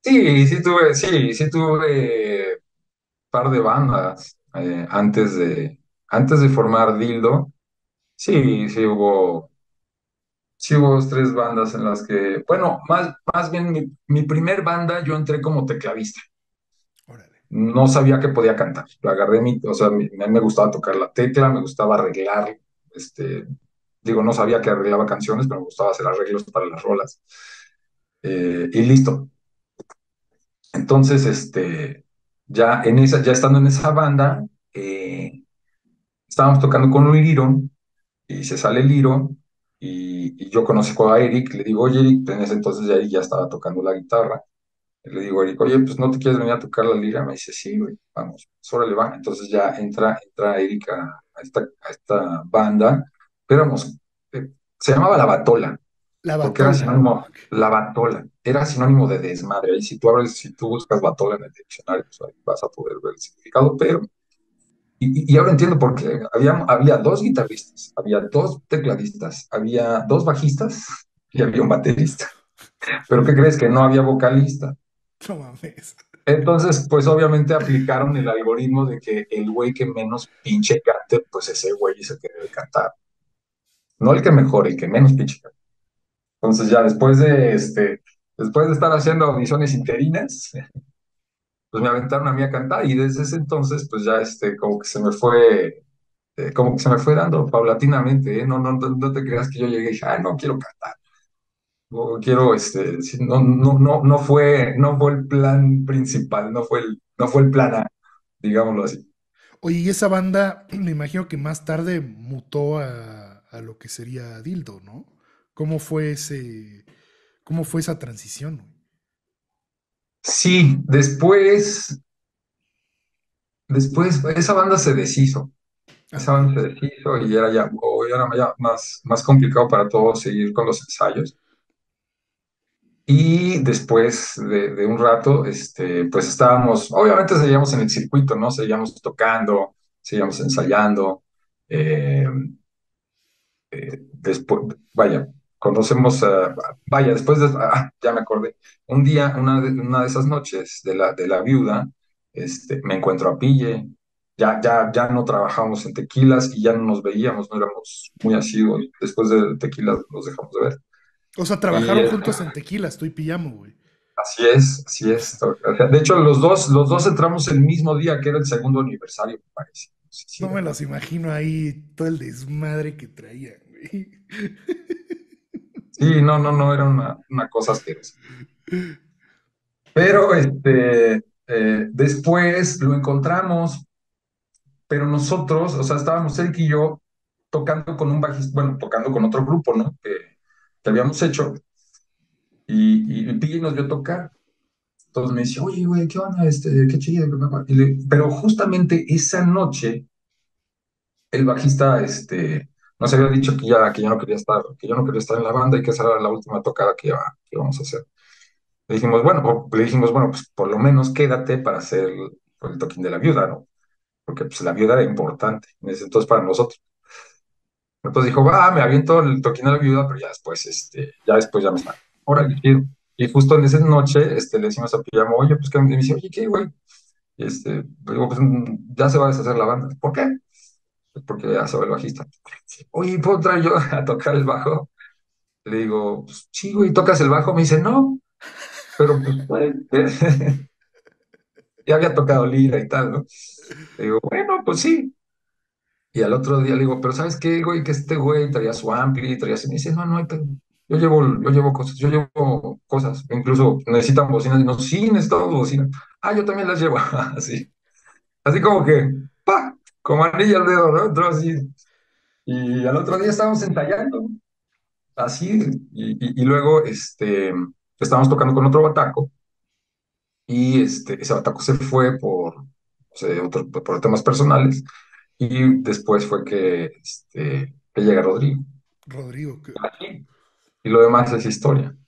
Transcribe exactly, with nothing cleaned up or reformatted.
Sí, sí tuve, sí, sí tuve par de bandas eh, antes de, antes de formar Dildo. Sí, sí hubo, sí hubo dos, tres bandas en las que, bueno, más, más bien mi, mi primer banda yo entré como tecladista. Órale. No sabía que podía cantar. Lo agarré mi, o sea, mi- a mí me gustaba tocar la tecla, me gustaba arreglar, este, digo, no sabía que arreglaba canciones, pero me gustaba hacer arreglos para las rolas. Eh, y listo. Entonces, este, ya en esa, ya estando en esa banda, eh, estábamos tocando con un liro y se sale el liro y, y yo conozco a Eric, le digo, oye, Eric, en ese entonces ya Eric ya estaba tocando la guitarra. Y le digo a Eric, oye, pues no te quieres venir a tocar la lira. Me dice, sí, güey, vamos, pues, órale, va. Entonces ya entra, entra Eric a, a esta, a esta banda. Pero éramos, eh, se llamaba La Batola, La porque era Batola. sinónimo, La Batola, era sinónimo de desmadre. Y si tú abres, si tú buscas Batola en el diccionario, pues ahí vas a poder ver el significado. Pero, y, y ahora entiendo por qué. Había, había dos guitarristas, había dos tecladistas, había dos bajistas y había un baterista. Pero ¿qué crees? Que no había vocalista. No mames. Entonces, pues obviamente aplicaron el algoritmo de que el güey que menos pinche cante, pues ese güey es el que debe cantar. No el que mejor, el que menos pinche cante. Entonces ya después de este, después de estar haciendo audiciones interinas, pues me aventaron a mí a cantar y desde ese entonces, pues ya este, como que se me fue, eh, como que se me fue dando paulatinamente, ¿eh? No, no, no, no te creas que yo llegué y dije, ah, no quiero cantar. O quiero, este, sí, no, no, no, no fue, no fue el plan principal, no fue el, no fue el plan A, digámoslo así. Oye, y esa banda, me imagino que más tarde mutó a, a lo que sería Dildo, ¿no? ¿Cómo fue ese, cómo fue esa transición, güey? Sí, después, después esa banda se deshizo, Ah, esa ok. banda se deshizo y era ya, o era ya más, más complicado para todos seguir con los ensayos. Y después de, de un rato, este, pues estábamos, obviamente seguíamos en el circuito, ¿no? Seguíamos tocando, seguíamos ensayando. eh, Después, vaya, conocemos, a- vaya, después de, ah, ya me acordé, un día, una de, una de esas noches de la, de la viuda, este, me encuentro a Pille, ya, ya, ya no trabajamos en tequilas y ya no nos veíamos, no éramos muy asiduos, después de tequilas nos dejamos de ver. O sea, Y trabajaron eh, juntos en Tequila, estoy pillamo, güey. así es, así es. O sea, de hecho, los dos, los dos entramos el mismo día, que era el segundo aniversario, me parece. Sí, sí, No me ¿verdad? los imagino ahí todo el desmadre que traían, güey. Sí, no, no, no, era una, una cosa asquerosa. Pero este, eh, después lo encontramos, pero nosotros, o sea, estábamos Eric y yo tocando con un bajista, bueno, tocando con otro grupo, ¿no? Que, que habíamos hecho, y, y Pille nos vio tocar. Entonces me dice, oye, güey, ¿qué onda? Este, qué chido. Y le- pero justamente esa noche, el bajista, este, nos había dicho que ya, que ya no quería estar, que yo no quería estar en la banda y que esa era la última tocada que, iba- que íbamos a hacer. Le dijimos, bueno, o- le dijimos, bueno, pues por lo menos quédate para hacer el, el toquín de la viuda, ¿no? Porque pues la viuda era importante en ese entonces para nosotros. Entonces dijo, va, me aviento el toquín de la viuda, pero ya después, este, ya después ya me está. Órale, chido. Y justo en esa noche, este, le decimos a Pijamo, oye, pues que me dice, oye, ¿qué, güey? Y este, digo, pues mm, ya se va a deshacer la banda. ¿Por qué? Pues porque ya se va el bajista. Oye, ¿puedo entrar yo a tocar el bajo? Le digo, pues, sí, güey, ¿tocas el bajo? Me dice, no, pero pues, güey, ya había tocado lira y tal, ¿no? Le digo, bueno, pues sí. Y al otro día le digo, pero ¿sabes qué, güey? Que este güey traía su ampli, traía así. Me dice, no, no hay pedo. Yo llevo, yo llevo cosas, yo llevo cosas. Incluso necesitan bocinas. Y no, sí, necesitamos bocinas. Ah, yo también las llevo. Así. Así como que, pa, como anilla al dedo, ¿no? Entró así. Y al otro día estábamos ensayando. Así. Y, y, y luego, este, estábamos tocando con otro bataco. Y este, ese bataco se fue por, no sé, otro- por temas personales. Y después fue que, este, que llega Rodrigo. Rodrigo, que- Y lo demás es historia.